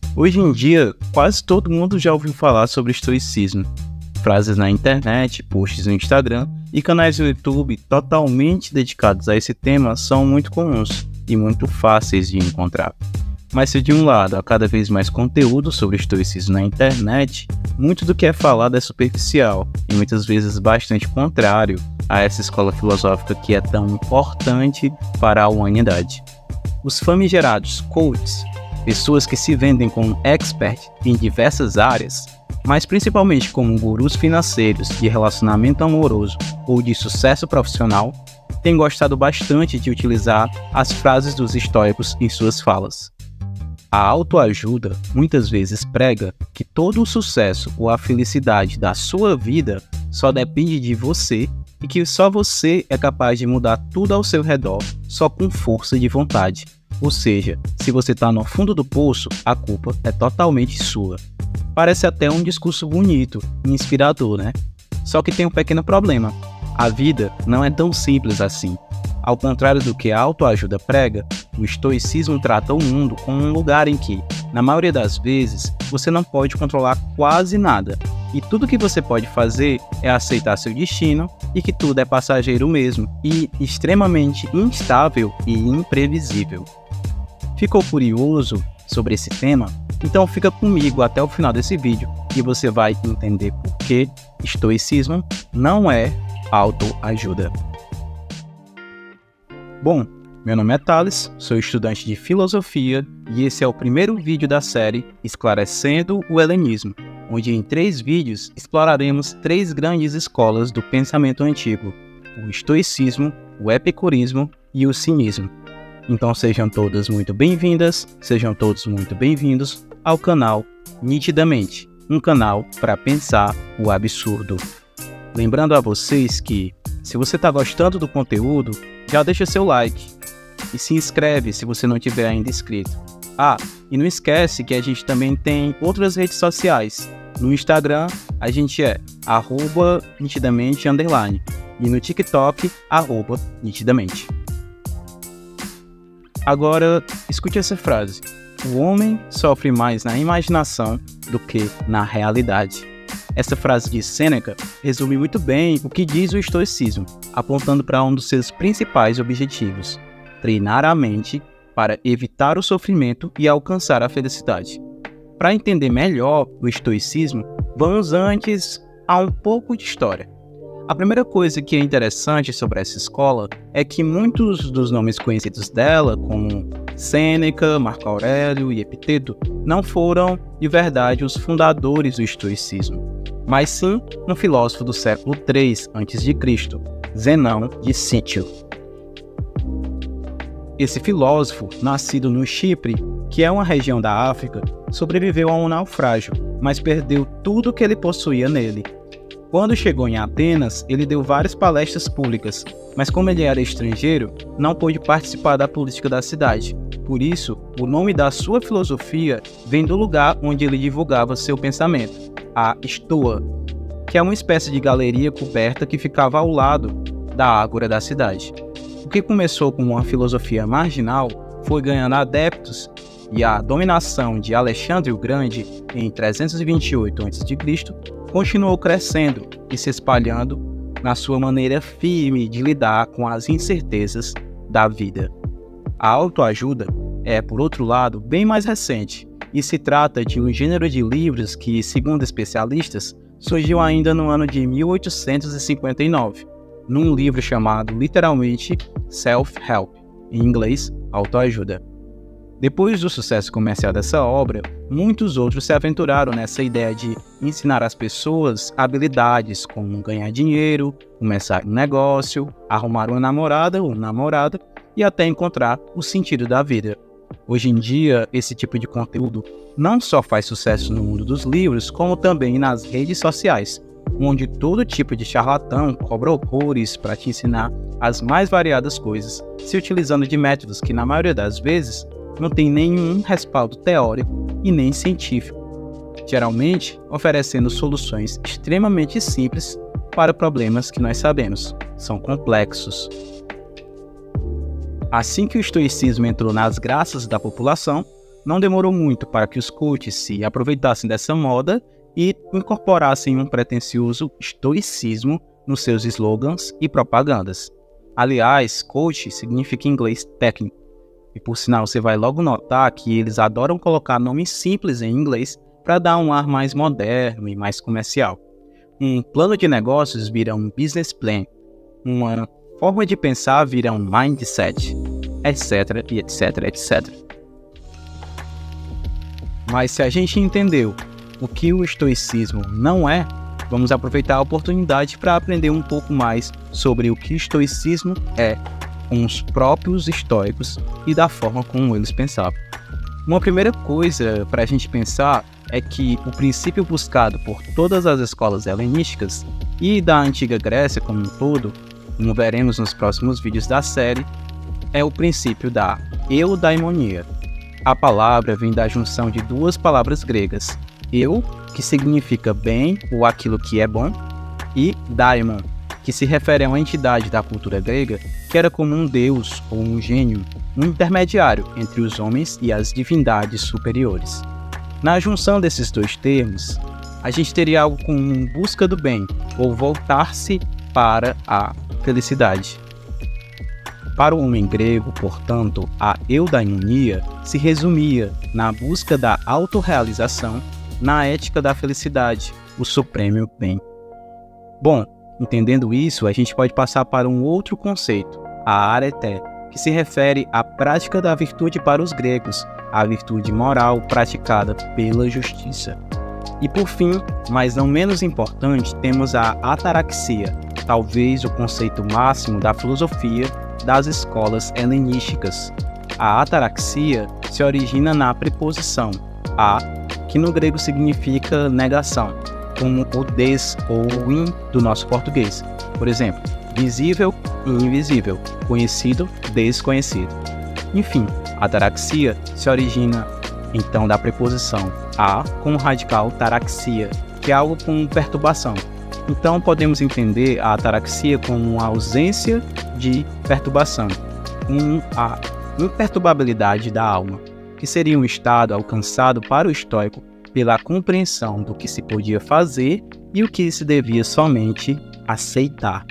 Hoje em dia, quase todo mundo já ouviu falar sobre estoicismo. Frases na internet, posts no Instagram e canais no YouTube totalmente dedicados a esse tema são muito comuns e muito fáceis de encontrar. Mas se de um lado há cada vez mais conteúdo sobre estoicismo na internet, muito do que é falado é superficial e muitas vezes bastante contrário a essa escola filosófica que é tão importante para a humanidade. Os famigerados coaches, pessoas que se vendem como expert em diversas áreas, mas principalmente como gurus financeiros de relacionamento amoroso ou de sucesso profissional, têm gostado bastante de utilizar as frases dos estoicos em suas falas. A autoajuda muitas vezes prega que todo o sucesso ou a felicidade da sua vida só depende de você e que só você é capaz de mudar tudo ao seu redor só com força de vontade. Ou seja, se você está no fundo do poço, a culpa é totalmente sua. Parece até um discurso bonito e inspirador, né? Só que tem um pequeno problema. A vida não é tão simples assim. Ao contrário do que a autoajuda prega, o estoicismo trata o mundo como um lugar em que, na maioria das vezes, você não pode controlar quase nada. E tudo que você pode fazer é aceitar seu destino e que tudo é passageiro mesmo e extremamente instável e imprevisível. Ficou curioso sobre esse tema? Então fica comigo até o final desse vídeo e você vai entender por que estoicismo não é autoajuda. Bom, meu nome é Thales, sou estudante de filosofia e esse é o primeiro vídeo da série Esclarecendo o Helenismo, onde em 3 vídeos exploraremos 3 grandes escolas do pensamento antigo, o estoicismo, o epicurismo e o cinismo. Então sejam todas muito bem-vindas, sejam todos muito bem-vindos ao canal Nitidamente, um canal para pensar o absurdo. Lembrando a vocês que, se você está gostando do conteúdo, já deixa seu like e se inscreve se você não tiver ainda inscrito. E não esquece que a gente também tem outras redes sociais. No Instagram, a gente é @nitidamente_ e no TikTok, @nitidamente. Agora, escute essa frase. O homem sofre mais na imaginação do que na realidade. Essa frase de Sêneca resume muito bem o que diz o estoicismo, apontando para um dos seus principais objetivos: treinar a mente para evitar o sofrimento e alcançar a felicidade. Para entender melhor o estoicismo, vamos antes a um pouco de história. A primeira coisa que é interessante sobre essa escola é que muitos dos nomes conhecidos dela, como Sêneca, Marco Aurélio e Epiteto, não foram de verdade os fundadores do estoicismo, mas sim um filósofo do século III a.C., Zenão de Cítio. Esse filósofo, nascido no Chipre, que é uma região da África, sobreviveu a um naufrágio, mas perdeu tudo que ele possuía nele. Quando chegou em Atenas, ele deu várias palestras públicas, mas como ele era estrangeiro, não pôde participar da política da cidade. Por isso, o nome da sua filosofia vem do lugar onde ele divulgava seu pensamento, a Stoa, que é uma espécie de galeria coberta que ficava ao lado da ágora da cidade. O que começou como uma filosofia marginal foi ganhando adeptos e a dominação de Alexandre o Grande, em 328 a.C., continuou crescendo e se espalhando na sua maneira firme de lidar com as incertezas da vida. A autoajuda é, por outro lado, bem mais recente e se trata de um gênero de livros que, segundo especialistas, surgiu ainda no ano de 1859, num livro chamado literalmente Self-Help, em inglês, autoajuda. Depois do sucesso comercial dessa obra, muitos outros se aventuraram nessa ideia de ensinar às pessoas habilidades como ganhar dinheiro, começar um negócio, arrumar uma namorada ou namorada e até encontrar o sentido da vida. Hoje em dia, esse tipo de conteúdo não só faz sucesso no mundo dos livros, como também nas redes sociais, onde todo tipo de charlatão cobra horrores para te ensinar as mais variadas coisas, se utilizando de métodos que, na maioria das vezes, não tem nenhum respaldo teórico e nem científico, geralmente oferecendo soluções extremamente simples para problemas que nós sabemos são complexos. Assim que o estoicismo entrou nas graças da população, não demorou muito para que os coaches se aproveitassem dessa moda e incorporassem um pretensioso estoicismo nos seus slogans e propagandas. Aliás, coach significa em inglês técnico, e por sinal você vai logo notar que eles adoram colocar nomes simples em inglês para dar um ar mais moderno e mais comercial. Um plano de negócios vira um business plan, uma forma de pensar vira um mindset, etc, etc, etc. Mas se a gente entendeu o que o estoicismo não é, vamos aproveitar a oportunidade para aprender um pouco mais sobre o que o estoicismo é com os próprios estoicos e da forma como eles pensavam. Uma primeira coisa para a gente pensar é que o princípio buscado por todas as escolas helenísticas e da antiga Grécia como um todo, como veremos nos próximos vídeos da série, é o princípio da eudaimonia. A palavra vem da junção de duas palavras gregas, eu, que significa bem ou aquilo que é bom, e daimon, que se refere a uma entidade da cultura grega que era como um deus ou um gênio, um intermediário entre os homens e as divindades superiores. Na junção desses dois termos, a gente teria algo como busca do bem ou voltar-se para a felicidade. Para o homem grego, portanto, a eudaimonia se resumia na busca da autorrealização, na ética da felicidade, o supremo bem. Bom, entendendo isso, a gente pode passar para um outro conceito, a areté, que se refere à prática da virtude para os gregos, a virtude moral praticada pela justiça. E por fim, mas não menos importante, temos a ataraxia, talvez o conceito máximo da filosofia das escolas helenísticas. A ataraxia se origina na preposição a, que no grego significa negação, como o des ou o in do nosso português. Por exemplo, visível e invisível, conhecido, desconhecido. Enfim, a ataraxia se origina então da preposição a com o radical taraxia, que é algo com perturbação. Então podemos entender a ataraxia como uma ausência de perturbação, a imperturbabilidade da alma, que seria um estado alcançado para o estoico pela compreensão do que se podia fazer e o que se devia somente aceitar.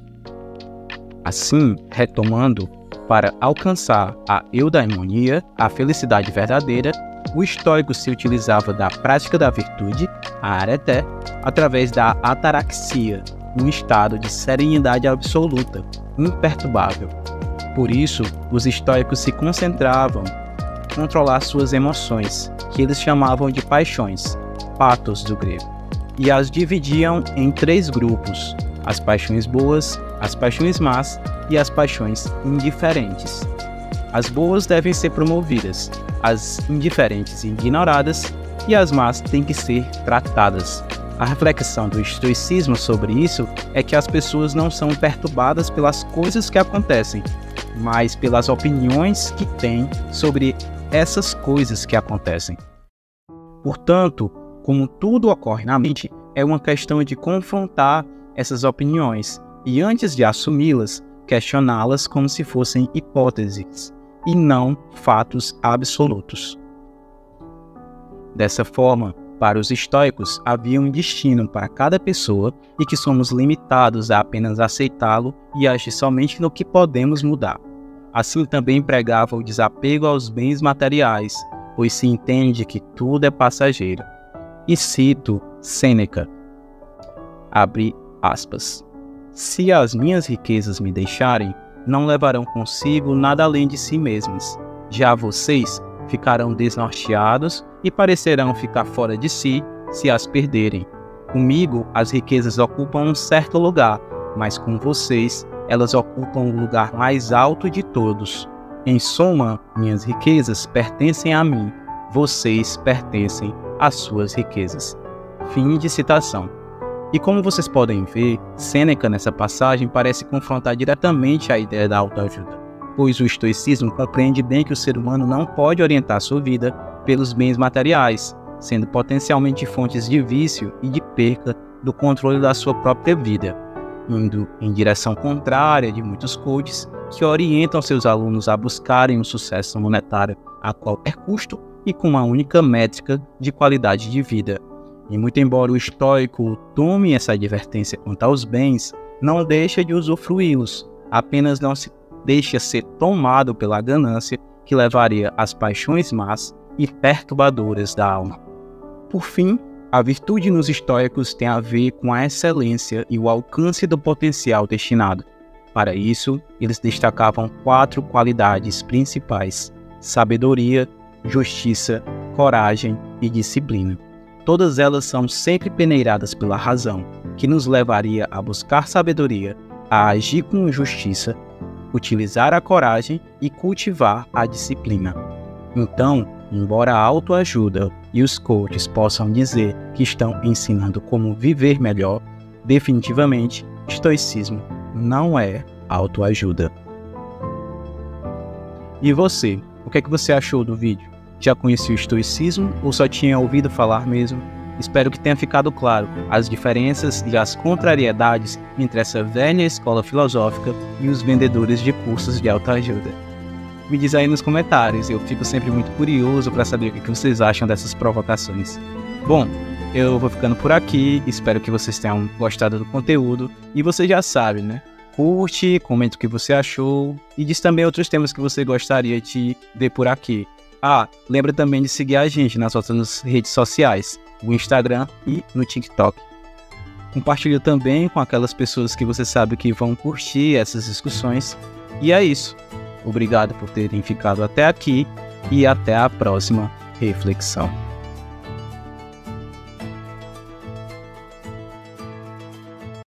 Assim, retomando, para alcançar a eudaimonia, a felicidade verdadeira, o estoico se utilizava da prática da virtude, a areté, através da ataraxia, um estado de serenidade absoluta, imperturbável. Por isso, os estoicos se concentravam em controlar suas emoções, que eles chamavam de paixões, pathos do grego, e as dividiam em 3 grupos: as paixões boas, as paixões más e as paixões indiferentes. As boas devem ser promovidas, as indiferentes ignoradas e as más têm que ser tratadas. A reflexão do estoicismo sobre isso é que as pessoas não são perturbadas pelas coisas que acontecem, mas pelas opiniões que têm sobre essas coisas que acontecem. Portanto, como tudo ocorre na mente, é uma questão de confrontar essas opiniões e, antes de assumi-las, questioná-las como se fossem hipóteses e não fatos absolutos. Dessa forma, para os estoicos, havia um destino para cada pessoa e que somos limitados a apenas aceitá-lo e agir somente no que podemos mudar. Assim também pregava o desapego aos bens materiais, pois se entende que tudo é passageiro. E cito Sêneca, abre aspas, se as minhas riquezas me deixarem, não levarão consigo nada além de si mesmas. Já vocês ficarão desnorteados e parecerão ficar fora de si se as perderem. Comigo, as riquezas ocupam um certo lugar, mas com vocês, elas ocupam o lugar mais alto de todos. Em suma, minhas riquezas pertencem a mim, vocês pertencem às suas riquezas. Fim de citação. E como vocês podem ver, Sêneca nessa passagem parece confrontar diretamente a ideia da autoajuda, pois o estoicismo compreende bem que o ser humano não pode orientar sua vida pelos bens materiais, sendo potencialmente fontes de vício e de perca do controle da sua própria vida, indo em direção contrária de muitos coaches que orientam seus alunos a buscarem o sucesso monetário a qualquer custo e com uma única métrica de qualidade de vida. E muito embora o estoico tome essa advertência quanto aos bens, não deixa de usufruí-los, apenas não se deixa ser tomado pela ganância que levaria às paixões más e perturbadoras da alma. Por fim, a virtude nos estoicos tem a ver com a excelência e o alcance do potencial destinado. Para isso, eles destacavam 4 qualidades principais: sabedoria, justiça, coragem e disciplina. Todas elas são sempre peneiradas pela razão, que nos levaria a buscar sabedoria, a agir com justiça, utilizar a coragem e cultivar a disciplina. Então, embora a autoajuda e os coaches possam dizer que estão ensinando como viver melhor, definitivamente, estoicismo não é autoajuda. E você, o que é que você achou do vídeo? Já conhecia o estoicismo ou só tinha ouvido falar mesmo? Espero que tenha ficado claro as diferenças e as contrariedades entre essa velha escola filosófica e os vendedores de cursos de autoajuda. Me diz aí nos comentários, eu fico sempre muito curioso para saber o que vocês acham dessas provocações. Bom, eu vou ficando por aqui, espero que vocês tenham gostado do conteúdo e você já sabe, né? Curte, comenta o que você achou e diz também outros temas que você gostaria de ver por aqui. Lembra também de seguir a gente nas outras redes sociais, no Instagram e no TikTok. Compartilha também com aquelas pessoas que você sabe que vão curtir essas discussões. E é isso. Obrigado por terem ficado até aqui e até a próxima reflexão.